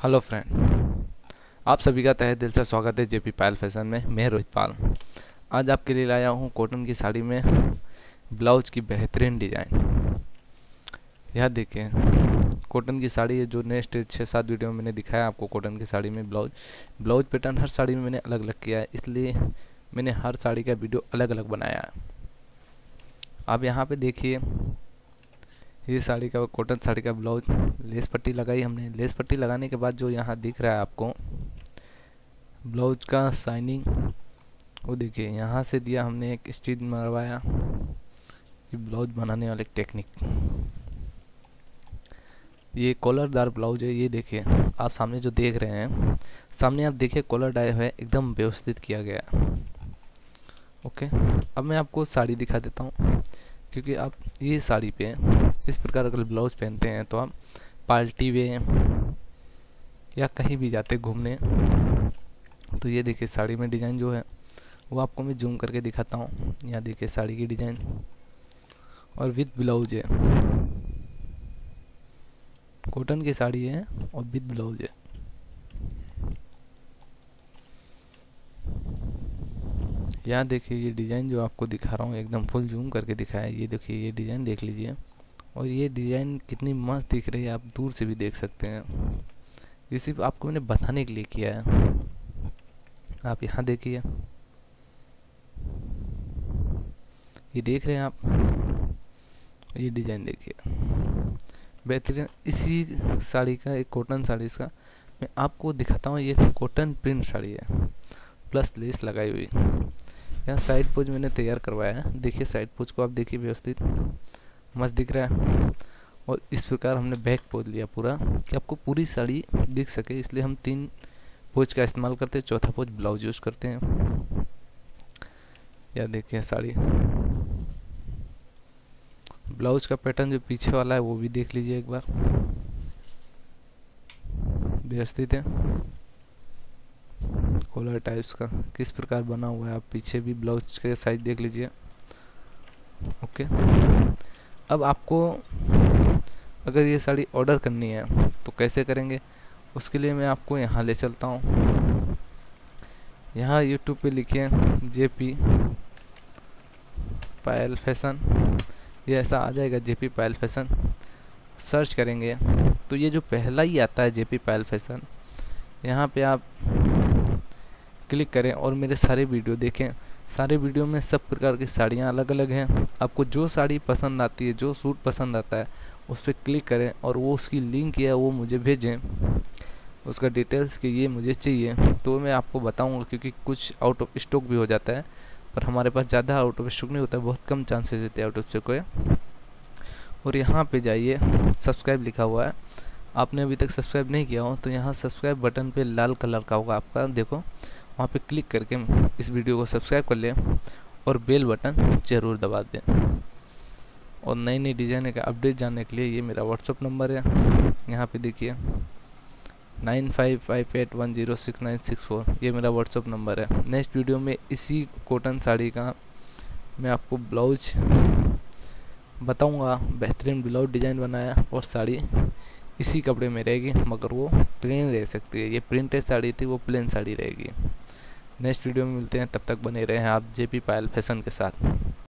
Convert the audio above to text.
Hello friend, आप सभी का तहे दिल से स्वागत है जेपी पायल फैशन में। मैं रोहित पाल आज आपके लिए लाया हूँ कॉटन की साड़ी में ब्लाउज की बेहतरीन डिज़ाइन। यह देखिए, कॉटन की साड़ी है जो नेक्स्ट 6-7 वीडियो में मैंने दिखाया आपको। कॉटन की साड़ी में ब्लाउज पैटर्न हर साड़ी में मैंने अलग अलग किया है, इसलिए मैंने हर साड़ी का वीडियो अलग अलग बनाया है। आप यहाँ पे देखिए, ये साड़ी का कॉटन साड़ी का ब्लाउज लेस पट्टी लगाई हमने। लेस पट्टी लगाने के बाद जो यहाँ दिख रहा है आपको ब्लाउज का शाइनिंग, वो देखिए यहाँ से दिया हमने एक स्टिच मरवाया। ये ब्लाउज बनाने वाले टेक्निक, ये कॉलरदार ब्लाउज है। ये देखिए, आप सामने जो देख रहे हैं, सामने आप देखिए कॉलर डाई हुआ है, एकदम व्यवस्थित किया गया। ओके, अब मैं आपको साड़ी दिखा देता हूँ, क्योंकि आप ये साड़ी पे इस प्रकार अगर ब्लाउज पहनते हैं तो आप पार्टी वे या कहीं भी जाते घूमने, तो ये देखिए साड़ी में डिज़ाइन जो है वो आपको मैं जूम करके दिखाता हूँ। यहाँ देखिए साड़ी की डिज़ाइन और विद ब्लाउज है। कॉटन की साड़ी है और विद ब्लाउज है। यहाँ देखिए ये डिज़ाइन जो आपको दिखा रहा हूँ, एकदम फुल जूम करके दिखाया है। ये देखिए, ये डिज़ाइन देख लीजिए, और ये डिज़ाइन कितनी मस्त दिख रही है, आप दूर से भी देख सकते हैं। ये सिर्फ आपको मैंने बताने के लिए किया है। आप यहाँ देखिए, ये देख रहे हैं आप, ये डिज़ाइन देखिए बेहतरीन। इसी साड़ी का, एक कॉटन साड़ी का मैं आपको दिखाता हूँ। ये कॉटन प्रिंट साड़ी है, प्लस लेस लगाई हुई। यहाँ साइड पोज मैंने तैयार करवाया है। देखिए साइड पोज को आप देखिए, व्यवस्थित मस्त दिख रहा है। और इस प्रकार हमने बैक पोज लिया पूरा, कि आपको पूरी साड़ी दिख सके, इसलिए हम 3 पोज का इस्तेमाल करते हैं। चौथा पोज ब्लाउज यूज करते हैं। या देखिए साड़ी, ब्लाउज का पैटर्न जो पीछे वाला है वो भी देख लीजिए एक बार, व्यवस्थित है। कॉलर टाइप्स का किस प्रकार बना हुआ है, आप पीछे भी ब्लाउज के साइज देख लीजिए। ओके, अब आपको अगर ये साड़ी ऑर्डर करनी है तो कैसे करेंगे, उसके लिए मैं आपको यहाँ ले चलता हूँ। यहाँ यूट्यूब पे लिखिए जेपी पायल फैशन, ये ऐसा आ जाएगा जेपी पायल फैशन। सर्च करेंगे तो ये जो पहला ही आता है जेपी पायल फैशन, यहाँ पे आप क्लिक करें और मेरे सारे वीडियो देखें। सारे वीडियो में सब प्रकार की साड़ियाँ अलग अलग हैं। आपको जो साड़ी पसंद आती है, जो सूट पसंद आता है, उस पर क्लिक करें और वो उसकी लिंक है वो मुझे भेजें, उसका डिटेल्स कि ये मुझे चाहिए, तो मैं आपको बताऊंगा। क्योंकि कुछ आउट ऑफ स्टॉक भी हो जाता है, पर हमारे पास ज़्यादा आउट ऑफ स्टॉक नहीं होता है, बहुत कम चांसेस रहते हैं आउट ऑफ स्टॉक है। और यहाँ पे जाइए, सब्सक्राइब लिखा हुआ है, आपने अभी तक सब्सक्राइब नहीं किया हो तो यहाँ सब्सक्राइब बटन पे लाल कलर का होगा आपका, देखो वहाँ पे क्लिक करके इस वीडियो को सब्सक्राइब कर लें और बेल बटन ज़रूर दबा दें। और नई नई डिज़ाइन का अपडेट जानने के लिए ये मेरा व्हाट्सअप नंबर है, यहाँ पे देखिए 9558106964, ये मेरा व्हाट्सअप नंबर है। नेक्स्ट वीडियो में इसी कॉटन साड़ी का मैं आपको ब्लाउज बताऊंगा, बेहतरीन ब्लाउज डिज़ाइन बनाया, और साड़ी इसी कपड़े में रहेगी, मगर वो प्लेन रह सकती है। ये प्रिंटेड साड़ी थी, वो प्लेन साड़ी रहेगी। नेक्स्ट वीडियो में मिलते हैं, तब तक बने रहें आप जेपी पायल फैशन के साथ।